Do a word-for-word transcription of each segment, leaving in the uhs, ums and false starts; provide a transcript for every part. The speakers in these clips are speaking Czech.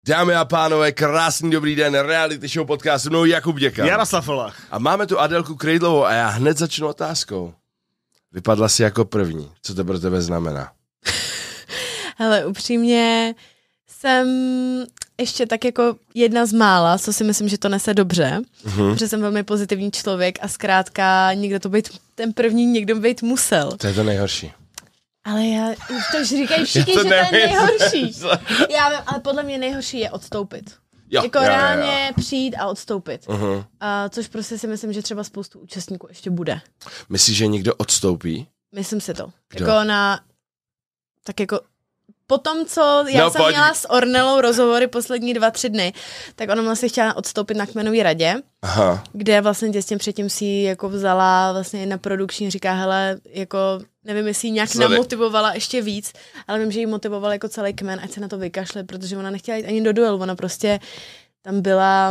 Dámy a pánové, krásný dobrý den, reality show podcast, mnou Jakub Děka. Jaroslav Volach. A máme tu Adelku Krejdlovou a já hned začnu otázkou. Vypadla jsi jako první. Co to pro tebe znamená? Hele, upřímně jsem ještě tak jako jedna z mála, co si myslím, že to nese dobře, uh-huh. protože jsem velmi pozitivní člověk a zkrátka někdo to být, ten první někdo být musel. To je to nejhorší. Ale já, to už říkají všichni, že to je nejhorší. Já vím, ale podle mě nejhorší je odstoupit. Jo, jako jo, reálně jo. přijít a odstoupit. Uh-huh. A což prostě si myslím, že třeba spoustu účastníků ještě bude. Myslíš, že někdo odstoupí? Myslím si to. Kdo? Jako na, tak jako po tom, co já no, jsem pojď. měla s Ornelou rozhovory poslední dva, tři dny, tak ona vlastně chtěla odstoupit na kmenové radě, Aha. kde vlastně těsně předtím si ji jako vzala vlastně jedna produkční, říká, hele, jako nevím, jestli ji nějak Zadek. namotivovala ještě víc, ale vím, že ji motivoval jako celý kmen, ať se na to vykašle, protože ona nechtěla jít ani do duelu, ona prostě tam byla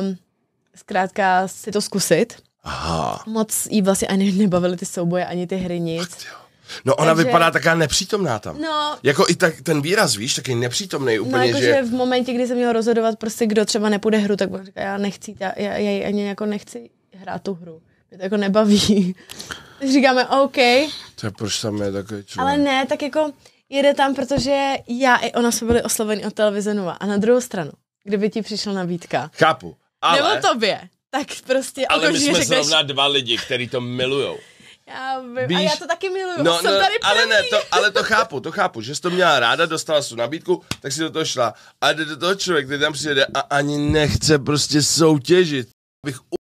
zkrátka si to zkusit. Aha. Moc jí vlastně ani nebavily ty souboje, ani ty hry, nic. No ona Takže... vypadá taká nepřítomná tam. No, jako i tak, ten výraz, víš, taky nepřítomný úplně, no jako, že... že v momentě, kdy jsem měla rozhodovat prostě, kdo třeba nepůjde hru, tak bych říkala, já nechci, já, já, já ji ani jako nechci hrát tu hru. Mě to jako nebaví. Tak říkáme, OK. To je proč tam je takový člověk. Ale ne, tak jako jede tam, protože já i ona jsme byli osloveni od televize Nova. A na druhou stranu, kdyby ti přišla nabídka. Chápu, ale... Nebo tobě. Tak prostě ale my jsme řekneš, zrovna dva lidi, kteří to milujou. Já vím, Víš, a já to taky miluju. No, jsem no, tady ale první. ne, to, ale to chápu, to chápu, že jsi to měla ráda, dostala jsi tu nabídku, tak si do toho šla. A jde do toho člověk, který tam přijede a ani nechce prostě soutěžit. Bych u...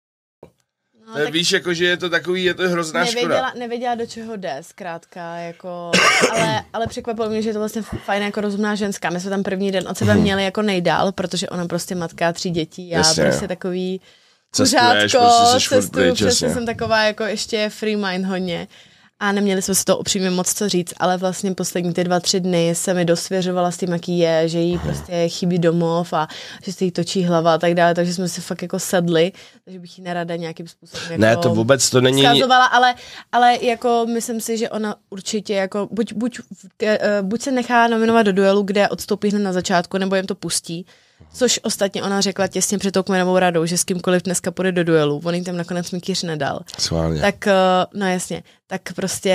No, tak víš, jako, že je to takový, je to hrozná nevěděla, škoda. nevěděla, do čeho jde, zkrátka, jako, ale, ale překvapilo mě, že je to vlastně fajn jako rozumná ženská. My jsme tam první den od sebe Hmm. měli jako nejdál, protože ona prostě matka tří dětí, já Jasně, prostě jo. takový Cestuješ, kuřátko, prostě seš furt cestuju, pryč, přesně jasně. jsem taková jako ještě free mind hodně. A neměli jsme si to upřímně moc co říct, ale vlastně poslední ty dva, tři dny se mi dosvěřovala s tím, jaký je, že jí prostě chybí domov a že se jí točí hlava a tak dále, takže jsme si fakt jako sedli, takže bych jí nerada nějakým způsobem jako Ne, to vůbec to není... zkazovala, ale, ale jako myslím si, že ona určitě jako buď, buď, buď se nechá nominovat do duelu, kde odstoupí hned na začátku, nebo jim to pustí. Což ostatně ona řekla těsně před tou kmenovou radou, že s kýmkoliv dneska půjde do duelu, on jim tam nakonec Mikýř nedal. Sválně. Tak, no jasně, tak prostě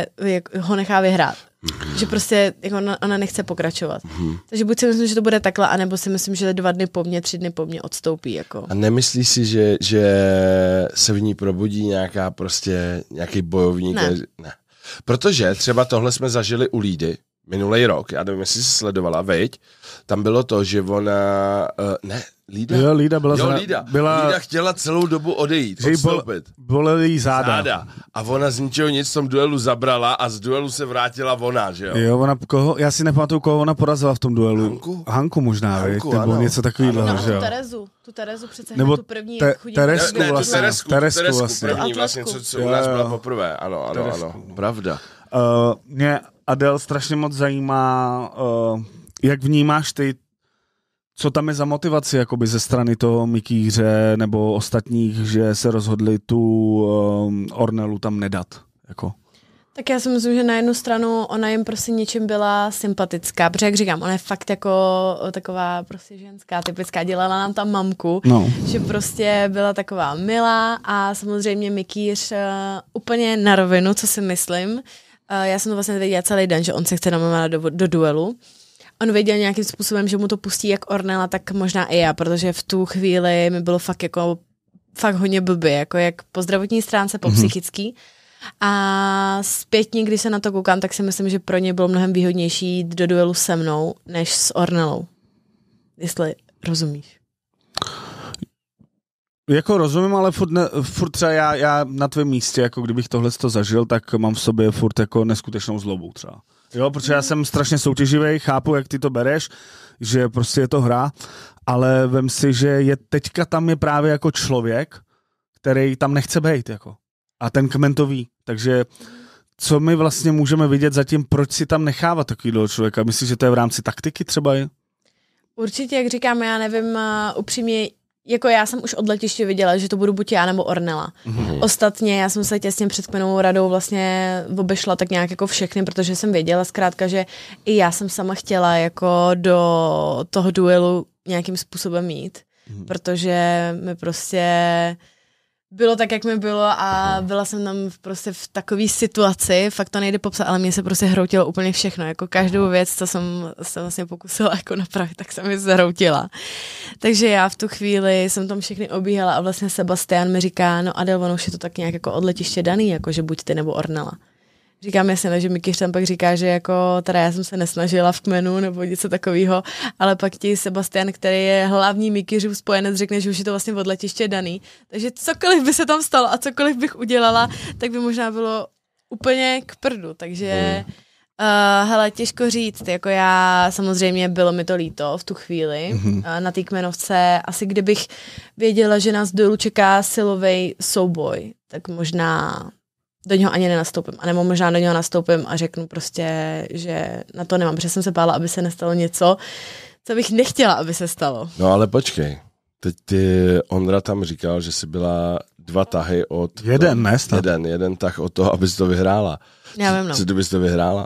ho nechá vyhrát. Mm-hmm. Že prostě jako ona, ona nechce pokračovat. Mm-hmm. Takže buď si myslím, že to bude takhle, anebo si myslím, že dva dny po mně, tři dny po mně odstoupí. Jako. A nemyslíš si, že, že se v ní probudí nějaká prostě, nějaký bojovník? Ne. ne. Protože třeba tohle jsme zažili u Lídy minulý rok, já nevím, jestli jsi sledovala, veď, tam bylo to, že ona, uh, ne, Lída? Jo, Lída byla... Jo, zna... Lída. byla... Lída chtěla celou dobu odejít, že jí bol... odstoupit. bolely jí záda. záda. A ona z ničeho nic v tom duelu zabrala a z duelu se vrátila ona, že jo? Jo, ona, koho, já si nepamatuju, koho ona porazila v tom duelu. Hanku? Hanku možná, Hanku, viď? Nebo ano. něco takového, No, že jo? tu Terezu, tu Terezu přece Nebo hned tu první, te- jak chudí. Teresku Ne, ne, vlastně. tu Teresku, Teresku Teresku vlastně. první Tu vlastně, Atlasku. co, co u nás Jo, jo. byla poprvé, ano, ano, Teresku. ano, pravda. Uh, mě Adel strašně moc zajímá, uh, jak vnímáš ty, co tam je za motivaci jakoby ze strany toho Mikýře nebo ostatních, že se rozhodli tu um, Ornelu tam nedat. Jako. Tak já si myslím, že na jednu stranu ona jim prostě něčím byla sympatická, protože jak říkám, ona je fakt jako taková prostě ženská, typická, dělala nám tam mamku, No. že prostě byla taková milá a samozřejmě Mikýř uh, úplně na rovinu, co si myslím. Uh, já jsem to vlastně věděla celý den, že on se chce nominovat do, do duelu. On věděl nějakým způsobem, že mu to pustí jak Ornella, tak možná i já, protože v tu chvíli mi bylo fakt jako fakt hodně blbě, jako jak po zdravotní stránce, po Mhm. psychický. A zpětně, když se na to koukám, tak si myslím, že pro ně bylo mnohem výhodnější jít do duelu se mnou, než s Ornellou. Jestli rozumíš. Jako rozumím, ale furt, ne, furt třeba já, já na tvém místě, jako kdybych tohle to zažil, tak mám v sobě furt jako neskutečnou zlobu třeba. Jo, protože já jsem strašně soutěživý, chápu, jak ty to bereš, že prostě je to hra, ale vem si, že je teďka tam je právě jako člověk, který tam nechce být, jako. A ten kmen to ví, takže co my vlastně můžeme vidět zatím, proč si tam nechávat takovýhle člověka? Myslíš, že to je v rámci taktiky třeba? Určitě, jak říkám, já nevím uh, upřímně, jako já jsem už od letiště viděla, že to budu buď já nebo Ornella. Mm-hmm. Ostatně já jsem se těsně před kmenovou radou vlastně obešla tak nějak jako všechny, protože jsem věděla zkrátka, že i já jsem sama chtěla jako do toho duelu nějakým způsobem jít, mm-hmm. protože mi prostě bylo tak, jak mi bylo a byla jsem tam prostě v takové situaci, fakt to nejde popsat, ale mě se prostě hroutilo úplně všechno, jako každou věc, co jsem se vlastně pokusila jako napravit, tak se mi zhroutila. Takže já v tu chvíli jsem tam všechny obíhala a vlastně Sebastian mi říká, no Adel, ono už je to tak nějak jako od letiště daný, jako že buď ty nebo Ornella. Říkám jasně, že Mikyř tam pak říká, že jako teda já jsem se nesnažila v kmenu nebo něco takového, ale pak ti Sebastian, který je hlavní Mikyřův spojenec, řekne, že už je to vlastně od letiště daný. Takže cokoliv by se tam stalo a cokoliv bych udělala, tak by možná bylo úplně k prdu. Takže uh, hele, těžko říct, jako já samozřejmě bylo mi to líto v tu chvíli mm-hmm. uh, na té kmenovce. Asi kdybych věděla, že nás dolů čeká silový souboj, tak možná do něho ani nenastoupím. A nebo možná do něho nastoupím a řeknu prostě, že na to nemám, protože jsem se bála, aby se nestalo něco, co bych nechtěla, aby se stalo. No ale počkej, teď ty Ondra tam říkal, že jsi byla dva tahy od... Jeden, ne? To, jeden, jeden tah od toho, abys to vyhrála. Já vím, no. Co kdybys to vyhrála?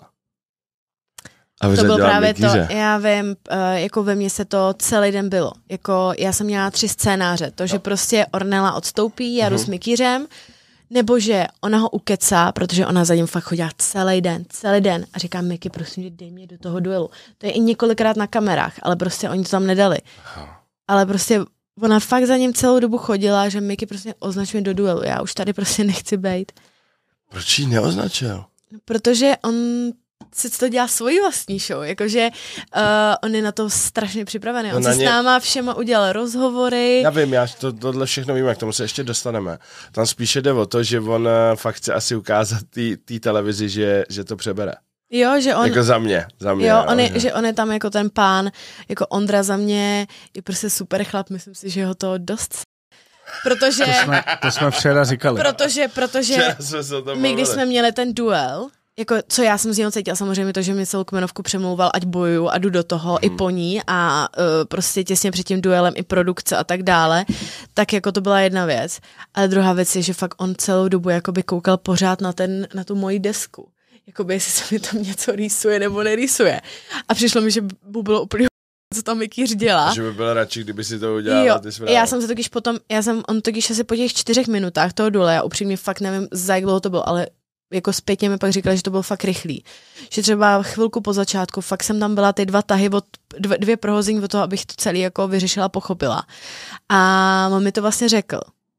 To bylo právě Mikyře. To, já vím, uh, jako ve mně se to celý den bylo. Jako já jsem měla tři scénáře. To, že prostě Ornella odstoupí, já jdu uh-huh. s Mikyřem, nebo že ona ho ukecá, protože ona za ním fakt chodila celý den, celý den a říká, Miky, prosím, dej mě do toho duelu. To je i několikrát na kamerách, ale prostě oni to tam nedali. Ale prostě ona fakt za ním celou dobu chodila, že Miky prostě označuje do duelu. Já už tady prostě nechci bejt. Proč jí neoznačil? Protože on si to dělá svoji vlastní show, jakože uh, on je na to strašně připravený. On no se ně... s náma všema udělal rozhovory. Já vím, já to, tohle všechno vím, k tomu se ještě dostaneme. Tam spíše jde o to, že on uh, fakt chce asi ukázat té televizi, že, že to přebere. Jo, že on... Jako za mě, za mě. Jo, on je, že... že on je tam jako ten pán, jako Ondra za mě je prostě super chlap, myslím si, že ho to dost... Protože... To jsme, to jsme včera říkali. Protože, protože my, když jsme měli ten duel, jako, co já jsem z něho cítila, samozřejmě to, že mi celou kmenovku přemlouval, ať bojuju a jdu do toho hmm. i po ní a uh, prostě těsně před tím duelem i produkce a tak dále, tak jako to byla jedna věc. Ale druhá věc je, že fakt on celou dobu jakoby koukal pořád na, ten, na tu moji desku. Jakoby jestli se mi tam něco rýsuje nebo nerýsuje. A přišlo mi, že by bylo úplně co tam Mikyř dělá. Že by byl radši, kdyby si to udělala. Jo, já jsem se totiž potom, já jsem, on totiž asi po těch čtyřech minutách toho dole, já upřímně fakt nevím, za jak dlouho to bylo, ale jako zpětně mi pak říkali, že to bylo fakt rychlý. Že třeba chvilku po začátku, fakt jsem tam byla ty dva tahy, od, dvě, dvě prohození od toho, abych to celý jako vyřešila, pochopila. A on mi to vlastně řekl.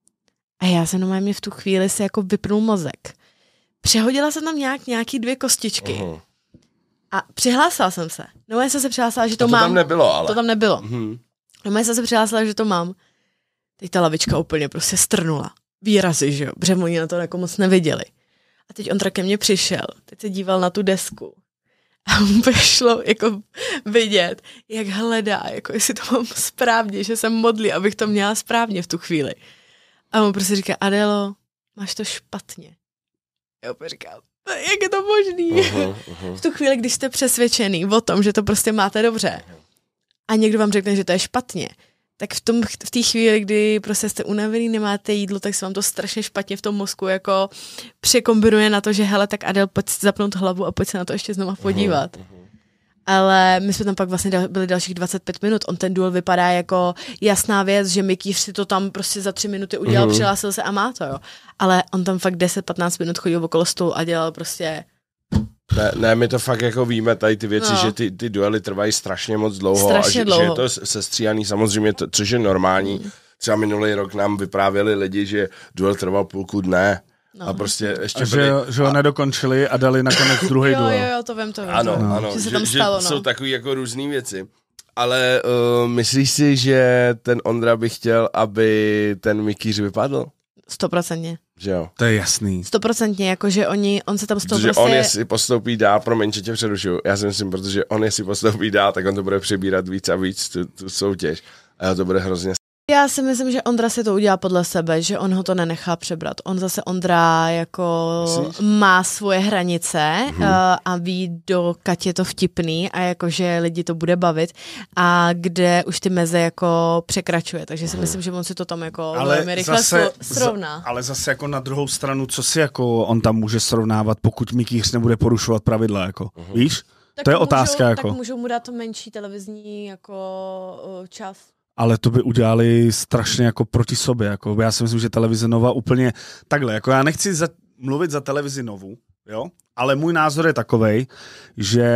A já jsem normálně v tu chvíli si jako vypnul mozek. Přehodila jsem tam nějak, nějaký dvě kostičky. Uh-huh. A přihlásila jsem se. No já jsem se přihlásila, že to, to mám. To tam nebylo, ale. To tam nebylo. Uh-huh. No já jsem se přihlásila, že to mám. Teď ta lavička úplně prostě strnula. Výrazy, že jo, protože oni na to jako moc neviděli. A teď on ke mně přišel, teď se díval na tu desku a mu šlo jako vidět, jak hledá, jako jestli to mám správně, že jsem modlí, abych to měla správně v tu chvíli. A on prostě říká, Adelo, máš to špatně. Já opět říkám, jak je to možný? Uh-huh, uh-huh. V tu chvíli, když jste přesvědčený o tom, že to prostě máte dobře a někdo vám řekne, že to je špatně, tak v tom v té chvíli, kdy prostě jste unavený, nemáte jídlo, tak se vám to strašně špatně v tom mozku jako překombinuje na to, že hele, tak Adel, pojď zapnout hlavu a pojď se na to ještě znova podívat. Uh-huh. Ale my jsme tam pak vlastně byli dalších dvacet pět minut. On ten duel vypadá jako jasná věc, že Mikyř si to tam prostě za tři minuty udělal, uh-huh. přihlásil se a má to, jo. Ale on tam fakt deset patnáct minut chodil okolo stolu a dělal prostě... Ne, ne, my to fakt jako víme, tady ty věci, no. že ty, ty duely trvají strašně moc dlouho strašně a že, dlouho. že je to sestříhaný samozřejmě, to, což je normální. Mm. Třeba minulý rok nám vyprávěli lidi, že duel trval půlku dne. No. A prostě ještě a byli... že, že ho nedokončili a dali nakonec druhý duel. Jo, jo, to vím, to vím. Ano, no. ano, že, se že, tam stalo, že no. jsou takový jako různý věci. Ale uh, myslíš si, že ten Ondra by chtěl, aby ten Mikyř vypadl? Stoprocentně. Že jo? To je jasný. Stoprocentně, jakože oni, on se tam z toho protože prostě... on jestli postoupí dál, promiň, že tě přerušuju, já si myslím, protože on jestli postoupí dál, tak on to bude přebírat víc a víc tu, tu soutěž. A to bude hrozně Já si myslím, že Ondra si to udělá podle sebe, že on ho to nenechá přebrat. On zase Ondra jako Myslíš? má svoje hranice hmm. uh, a ví, do kat je to vtipný a jakože lidi to bude bavit a kde už ty meze jako překračuje. Takže si hmm. myslím, že on si to tam jako velmi rychle zase, srovná. Z, ale zase jako na druhou stranu, co si jako on tam může srovnávat, pokud Mikýř nebude porušovat pravidla, jako, hmm. víš? Tak to je můžou, otázka. Jako. Tak můžou mu dát to menší televizní jako uh, čas. Ale to by udělali strašně jako proti sobě. Jako. Já si myslím, že televize Nova úplně takhle. Jako já nechci za, mluvit za televizi Novu, jo? Ale můj názor je takovej, že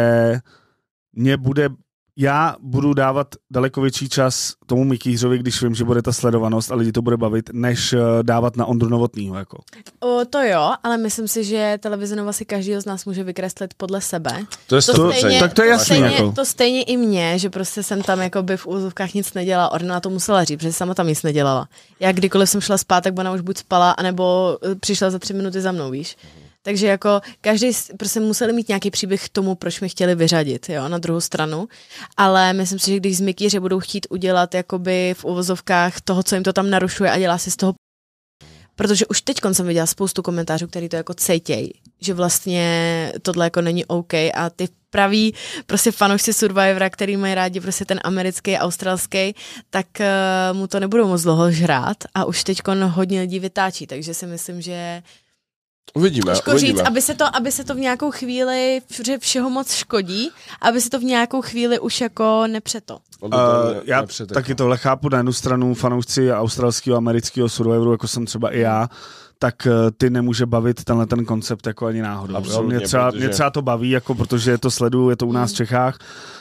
mě bude, já budu dávat daleko větší čas tomu Mikýřovi, když vím, že bude ta sledovanost a lidi to bude bavit, než dávat na Ondru Novotnýho. Jako. O, to jo, ale myslím si, že televize Nova si každýho z nás může vykreslit podle sebe. To je to stejně, tak to je jasný. Stejně, jako. To stejně i mě, že prostě jsem tam jakoby v úzovkách nic nedělala. Ornella to musela říct, protože sama tam nic nedělala. Já kdykoliv jsem šla spát, tak ona už buď spala, anebo přišla za tři minuty za mnou, víš. Takže jako každý prostě museli mít nějaký příběh k tomu, proč mi chtěli vyřadit, jo, na druhou stranu. Ale myslím si, že když z Mikýře budou chtít udělat jakoby v uvozovkách toho, co jim to tam narušuje a dělá si z toho. Protože už teď jsem viděla spoustu komentářů, který to jako cejtěj, že vlastně tohle jako není OK a ty praví prostě fanoušci Survivora, který mají rádi prostě ten americký, australský, tak uh, mu to nebudou moc dlouho žrát a už teď hodně lidí vytáčí, takže si myslím, že Uvidíme, Těžko uvidíme. říct, aby se, to, aby se to v nějakou chvíli, že všeho moc škodí, aby se to v nějakou chvíli už jako nepřeto. Uh, já taky tohle chápu, na jednu stranu fanoušci australského, amerického Survivoru, jako jsem třeba i já, tak uh, ty nemůže bavit tenhle ten koncept jako ani náhodou. Absolutně, mě, třeba, protože... mě třeba to baví, jako, protože to sleduju, je to u nás v Čechách,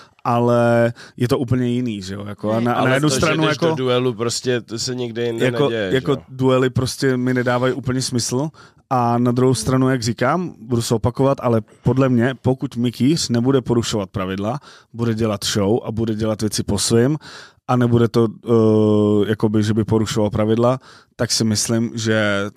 ale je to úplně jiný, že jo, jako a na, a na jednu to, stranu že jako do duelu prostě to se nikde jinde jako, neděje, jako že? duely prostě mi nedávají úplně smysl a na druhou stranu, jak říkám, budu se opakovat, ale podle mě, pokud Mikýř nebude porušovat pravidla, bude dělat show a bude dělat věci po svým a nebude to uh, jakoby, že by porušoval pravidla, tak si myslím, že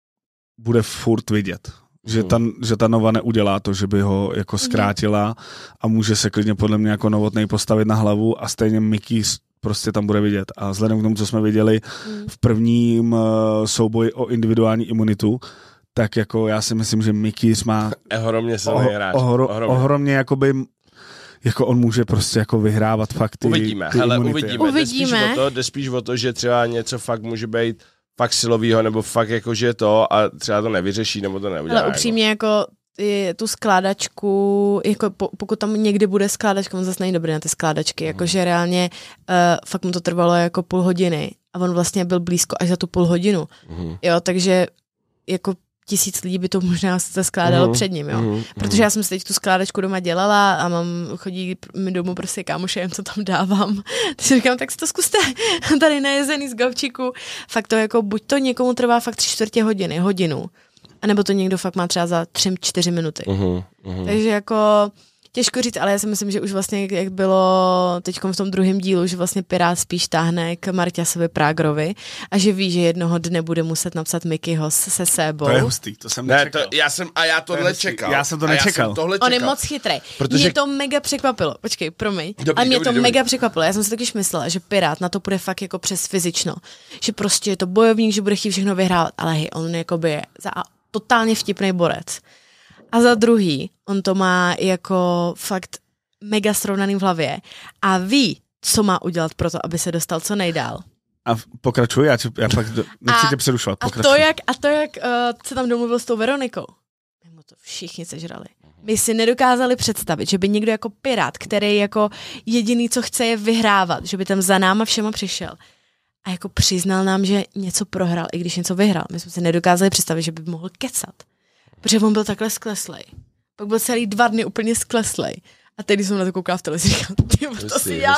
bude furt vidět. Že ta, že ta Nova neudělá to, že by ho jako zkrátila a může se klidně podle mě jako Novotnej postavit na hlavu a stejně Mikýř prostě tam bude vidět. A vzhledem k tomu, co jsme viděli v prvním uh, souboji o individuální imunitu, tak jako já si myslím, že Mikýř má ohromně silný hráč. Ohro, ohromně. ohromně jakoby jako on může prostě jako vyhrávat fakt ty, uvidíme, ty hele, imunity. uvidíme. Uvidíme. Jde spíš, o to, jde spíš o to, že třeba něco fakt může být fakt silovýho, nebo fakt jakože to a třeba to nevyřeší, nebo to neudělá. Ale upřímně jako, jako tu skládačku, jako po, pokud tam někdy bude skládačka, on zase není dobrý na ty skládačky, mm. jakože reálně uh, fakt mu to trvalo jako půl hodiny a on vlastně byl blízko až za tu půl hodinu. Mm. Jo, takže jako tisíc lidí by to možná se skládalo mm. před ním, jo. Mm. Protože já jsem si teď tu skládačku doma dělala a mám, chodí mi domů prostě kámoše, jen co tam dávám. Takže říkám, tak si to zkuste tady najezený z gaučíku. Fakt to jako, buď to někomu trvá fakt tři čtvrtě hodiny, hodinu, anebo to někdo fakt má třeba za tři, čtyři minuty. Mm. Mm. Takže jako těžko říct, ale já si myslím, že už vlastně, jak bylo teď v tom druhém dílu, že vlastně Pirát spíš táhne k Marťasovi Prágrovi a že ví, že jednoho dne bude muset napsat Mikyho se Sébou. To je hustý, to jsem nečekal. Ne, to, já jsem, a já tohle to čekal. Já jsem to nečekal. Jsem tohle čekal. On je moc chytrý. Protože... Mě to mega překvapilo. Počkej, promiň. Dobrý, ale mě dobrý, to dobrý. mega překvapilo. Já jsem si totiž myslela, že Pirát na to půjde fakt jako přes fyzično. Že prostě je to bojovník, že bude chtít všechno vyhrávat. Ale hej, on jakoby je za totálně vtipný borec. A za druhý, on to má jako fakt mega srovnaný v hlavě a ví, co má udělat pro to, aby se dostal co nejdál. A pokračuj, já, já pak do, nechci tě přerušovat. A to, jak, a to, jak uh, se tam domluvil s tou Veronikou, my mu to všichni sežrali. My si nedokázali představit, že by někdo jako Pirát, který jako jediný, co chce, je vyhrávat, že by tam za náma všema přišel a jako přiznal nám, že něco prohrál, i když něco vyhrál. My jsme si nedokázali představit, že by mohl kecat, protože on byl takhle skleslej. Pak byl celý dva dny úplně skleslej. A teď, když jsem na to koukala v televizi, říkám, to si já...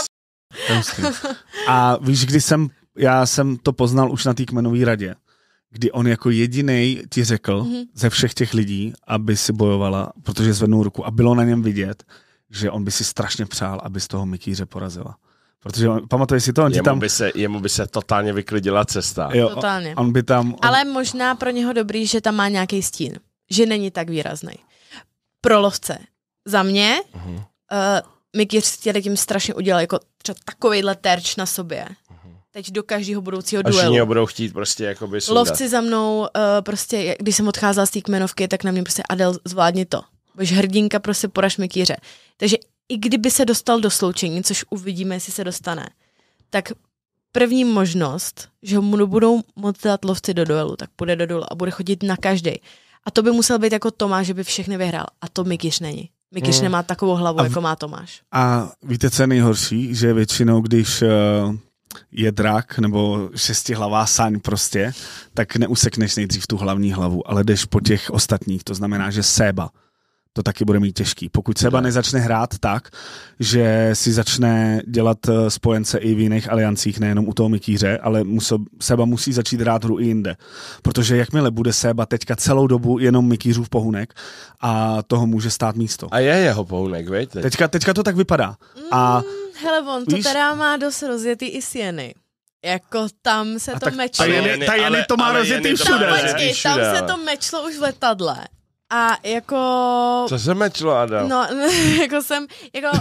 A víš, kdy jsem, já jsem to poznal už na té kmenové radě, kdy on jako jedinej ti řekl mm-hmm. ze všech těch lidí, aby si bojovala, protože zvednul ruku a bylo na něm vidět, že on by si strašně přál, aby z toho Mikýře porazila. Protože on, pamatuješ si to, on jemu, tam... by se, jemu by se totálně vyklidila cesta. Jo, totálně. On by tam... On... Ale možná pro něho dobrý, že tam má nějaký stín. Že není tak výrazný. Pro lovce. Za mě... Mm-hmm. Uh, Mikýř chtěl tím strašně udělat jako třeba takovejhle terč na sobě. Uh-huh. teď do každého budoucího A duelu. všichni ho budou chtít prostě jakoby sundat. Lovci za mnou, uh, prostě, když jsem odcházela z té kmenovky, tak na mě prostě Adel, zvládni to. Bož hrdinka, prostě poraž Mikýře. Takže i kdyby se dostal do sloučení, což uvidíme, jestli se dostane, tak první možnost, že mu budou moct dát lovci do duelu, tak půjde do duelu a bude chodit na každý. A to by musel být jako Tomáš, že by všechny vyhrál. A to Mikýř není. Mikýř hmm. nemá takovou hlavu, v... jako má Tomáš. A víte, co je nejhorší? Že většinou, když uh, je drak nebo šestihlavá saň prostě, tak neusekneš nejdřív tu hlavní hlavu, ale jdeš po těch ostatních. To znamená, že Séba to taky bude mít těžký. Pokud Séba nezačne hrát tak, že si začne dělat spojence i v jiných aliancích, nejenom u toho Mikýře, ale musel, Séba musí začít hrát hru i jinde. Protože jakmile bude Séba teďka celou dobu jenom Mikýřův pohunek a toho může stát místo. A je jeho pohunek, veď? Teď. Teďka, teďka to tak vypadá. A, mm, hele, on to víš, teda má dost rozjetý i Sieny. Jako tam se to tak mečlo. Ta Jeny, ta Jeny to má rozjetý všude. Tam, počkej, tam se to mečlo už v letadle. A jako... Co se mečlo, Adam? No, jako jsem, jako...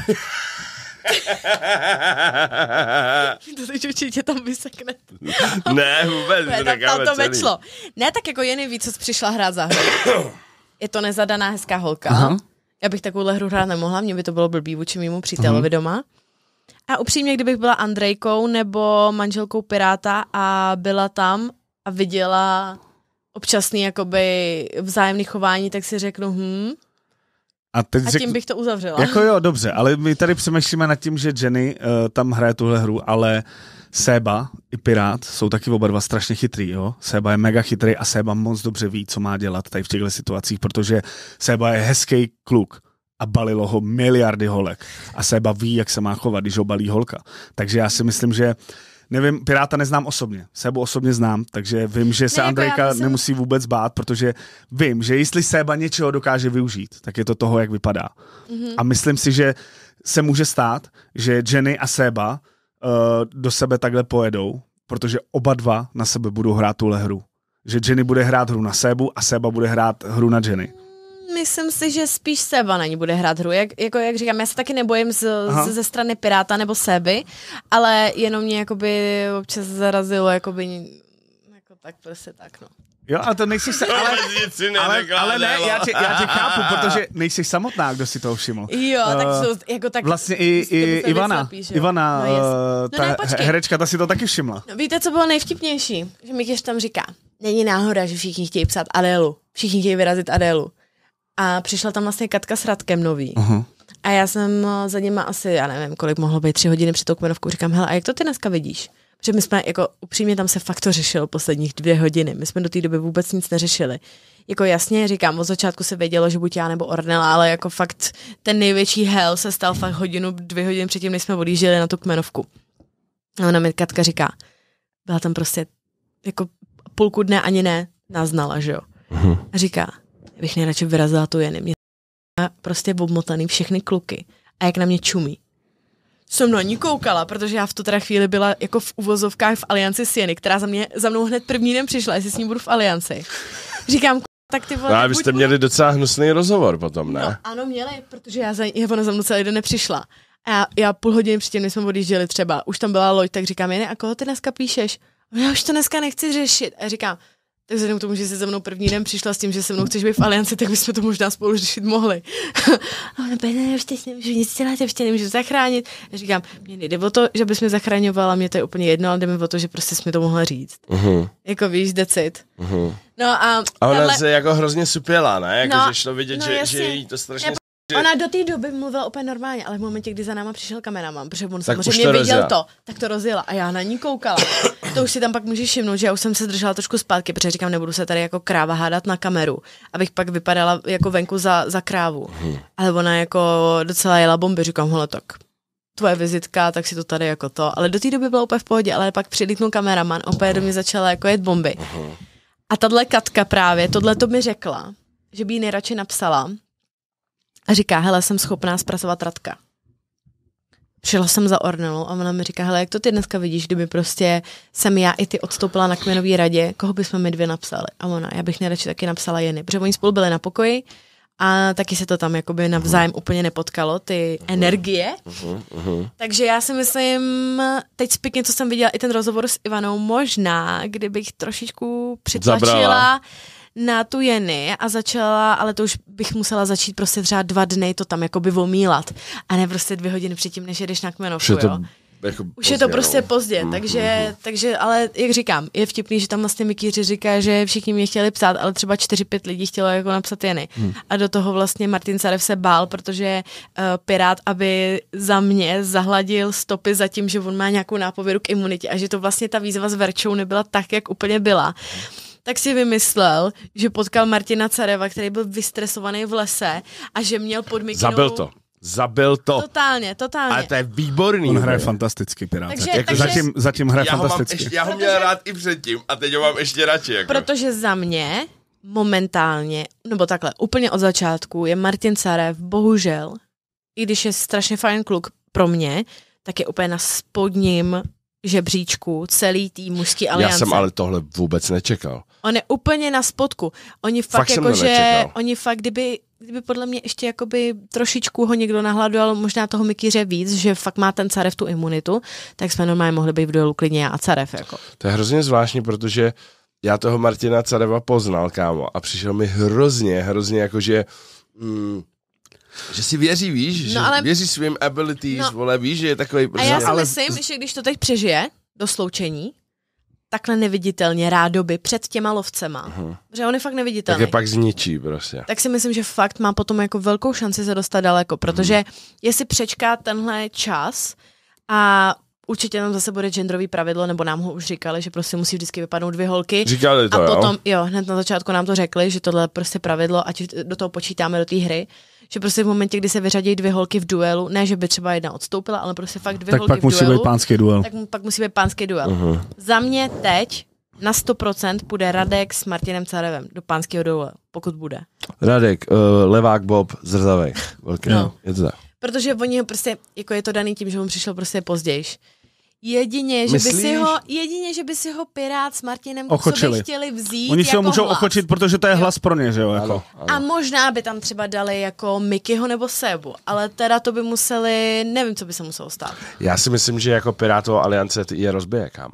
to teď určitě tam vysekne. Ne, vůbec, ne, tam, tam to mečlo. Ne, tak jako Jeny ví, co jsi přišla hrát za hru. Je to nezadaná hezká holka. Aha. Já bych takovouhle hru hrát nemohla, mě by to bylo blbý vůči mému přítelovi doma. A upřímně, kdybych byla Andrejkou nebo manželkou Piráta a byla tam a viděla občasný jakoby vzájemný chování, tak si řeknu hm. A, teď a tím řek... bych to uzavřela. Jako jo, dobře, ale my tady přemýšlíme nad tím, že Jenny uh, tam hraje tuhle hru, ale Séba i Pirát jsou taky oba dva strašně chytrý, jo. Séba je mega chytrý a Séba moc dobře ví, co má dělat tady v těchto situacích, protože Séba je hezký kluk a balilo ho miliardy holek. A Séba ví, jak se má chovat, když ho balí holka. Takže já si myslím, že nevím, Piráta neznám osobně, Sébu osobně znám, takže vím, že se ne, Andrejka jsem... nemusí vůbec bát, protože vím, že jestli Séba něčeho dokáže využít, tak je to toho, jak vypadá. Mm-hmm. A myslím si, že se může stát, že Jenny a Séba uh, do sebe takhle pojedou, protože oba dva na sebe budou hrát tuhle hru. Že Jenny bude hrát hru na Sébu a Séba bude hrát hru na Jenny. Myslím si, že spíš Séba na ní bude hrát hru. Jak, jako, jak říkám, já se taky nebojím z, z, ze strany Piráta nebo Séby, ale jenom mě jakoby občas zarazilo, jakoby, jako tak prostě tak, no. Jo, ale to nejsi se, ale, ale, ale ne, já tě, já tě chápu, protože nejsi samotná, kdo si toho všiml. Jo, uh, tak jsou, jako tak... Vlastně i, i Ivana, lepíš, Ivana, no, uh, ta no ne, herečka, ta si to taky všimla. No, víte, co bylo nejvtipnější? Že Mikýř tam říká, není náhoda, že všichni chtějí psát Adélu, všichni chtějí vyrazit Adélu. A přišla tam vlastně Katka s Radkem nový. Uh-huh. A já jsem za nima asi, já nevím, kolik mohlo být, tři hodiny před tou kmenovkou, říkám, hele, a jak to ty dneska vidíš? Protože my jsme, jako upřímně tam se fakt to řešilo posledních dvě hodiny. My jsme do té doby vůbec nic neřešili. Jako jasně, říkám, od začátku se vědělo, že buď já nebo Ornella, ale jako fakt ten největší hell se stal fakt hodinu, dvě hodiny předtím, než jsme odjížděli na tu kmenovku. A ona mi Katka říká, byla tam prostě jako půlku dne ani ne, nás znala, že jo. Uh-huh. A říká, já bych nejradši vyrazila tu Jeny. Mě prostě obmotaný všechny kluky. A jak na mě čumí. Jsem na ní koukala, protože já v tu teda chvíli byla jako v uvozovkách v alianci s Jeny, která za, mě, za mnou hned první den přišla, jestli s ní budu v alianci. Říkám, tak ty vole... No, a vy jste buď, měli docela hnusný rozhovor potom, ne? No, ano, měli, protože já za, ona za mnou celý den nepřišla. A já, já půl hodiny předtím, než jsme odjížděli třeba, už tam byla loď, tak říkám, Jeny, a koho ty dneska píšeš? Já už to dneska nechci řešit. A říkám, tak vzhledem k tomu, že jsi se mnou první den přišla s tím, že se mnou chceš být v alianci, tak bychom to možná spolu řešit mohli. A ona bude, ne, už teď nemůžu nic dělat, už tě nemůžu zachránit. Já říkám, mě nejde o to, že bys mě zachraňovala, mě to je úplně jedno, ale jde mi o to, že prostě jsi mi to mohla říct. Uh-huh. Jako víš, decit. Uh-huh. No a... A ona tahle... se jako hrozně supěla, ne? Jako, no, že šlo vidět, no, že, že jí to strašně... Já... Ona do té doby mluvila úplně normálně, ale v momentě, kdy za náma přišel kameraman, protože on tak samozřejmě věděl to, tak to rozjela a já na ní koukala. To už si tam pak můžeš všimnout, že já už jsem se držela trošku zpátky, protože říkám, nebudu se tady jako kráva hádat na kameru, abych pak vypadala jako venku za, za krávu. Hmm. Ale ona jako docela jela bomby, říkám, hele, tak tvoje vizitka, tak si to tady jako to. Ale do té doby byla úplně v pohodě, ale pak přilítnul kameraman, opět do mě začala jako jet bomby. Hmm. A tahle Katka právě, tohle to mi řekla, že by jí nejradši napsala, a říká, hele, jsem schopná zpracovat Radka. Přišla jsem za Ornellou a ona mi říká, hele, jak to ty dneska vidíš, kdyby prostě jsem já i ty odstoupila na kmenové radě, koho bychom my dvě napsali? A ona, já bych nejradši taky napsala Jeny, protože oni spolu byli na pokoji a taky se to tam jakoby navzájem uh-huh. úplně nepotkalo, ty uh-huh. energie. Uh-huh. Uh-huh. Takže já si myslím, teď zpětně, co jsem viděla i ten rozhovor s Ivanou, možná, kdybych trošičku přitlačila Zabrala. na tu Jenny a začala, ale to už bych musela začít prostě třeba dva dny to tam jakoby omílat a ne prostě dvě hodiny předtím, než jedeš na kmenovku, jo. Jako už pozdě, je to prostě no. pozdě, mm, takže, mm. takže, ale jak říkám, je vtipný, že tam vlastně Mikýři říká, že všichni mě chtěli psát, ale třeba čtyři, pět lidí chtělo jako napsat Jenny. Mm. A do toho vlastně Martin Carev se bál, protože uh, Pirát, aby za mě zahladil stopy za tím, že on má nějakou nápovědu k imunitě a že to vlastně ta výzva s Verčou nebyla tak, jak úplně byla. Tak si vymyslel, že potkal Martina Careva, který byl vystresovaný v lese a že měl pod mikinou... Zabil to. Zabil to. Totálně, totálně. Ale to je výborný. On hraje fantasticky, Pirát. Takže, jako takže... Zatím, zatím hraje já fantasticky. Ještě, já ho Protože... měl rád i předtím a teď ho mám ještě radši. Jako. Protože za mě momentálně, nebo takhle, úplně od začátku je Martin Carev, bohužel, i když je strašně fajn kluk pro mě, tak je úplně na spodním žebříčku celý tým mužský aliance. Já jsem ale tohle vůbec nečekal. On je úplně na spodku. Oni fakt, Fakt jako, že oni fakt, kdyby, kdyby podle mě ještě jakoby trošičku ho někdo nahladoval, možná toho Mikýře víc, že fakt má ten Carev tu imunitu, tak jsme normálně mohli být v duelu klidně já a Carev. Jako. To je hrozně zvláštní, protože já toho Martina Careva poznal, kámo, a přišel mi hrozně, hrozně jakože... Mm, že si věří, víš, no, že ale... věří svým abilities, no. vole, víš, že je takový... A já si ale... myslím, že když to teď přežije do sloučení, takhle neviditelně rádoby před těma lovcema, uh-huh. že on je fakt neviditelný. Tak je pak zničí prostě. Tak si myslím, že fakt má potom jako velkou šanci se dostat daleko, protože uh-huh. jestli přečká tenhle čas a určitě tam zase bude genderový pravidlo, nebo nám ho už říkali, že prostě musí vždycky vypadnout dvě holky. Říkali to, a potom, jo? jo, hned na začátku nám to řekli, že tohle je prostě pravidlo, ať do toho počítáme do té hry, že prostě v momentě, kdy se vyřadí dvě holky v duelu, ne, že by třeba jedna odstoupila, ale prostě fakt dvě tak holky pak v musí duelu. být pánský duel. Tak pak musí být pánský duel. Uh-huh. Za mě teď na sto procent půjde Radek s Martinem Carevem do pánského duelu, pokud bude. Radek, uh, levák Bob, zrzavej. Velký. No. Je to tak. Protože oni ho prostě, jako je to daný tím, že on přišel prostě pozdějš. Jedině, že Myslíš? by si ho, jedině, že by si ho Pirát s Martinem ochočili. chtěli vzít. Oni si jako ho můžou hlas. ochočit, protože to je hlas pro ně, že jo? Jako. Ano, ano. A možná by tam třeba dali jako Mikyho nebo Sebu, ale teda to by museli, nevím, co by se muselo stát. Já si myslím, že jako Pirátova aliance je rozbije, kámo.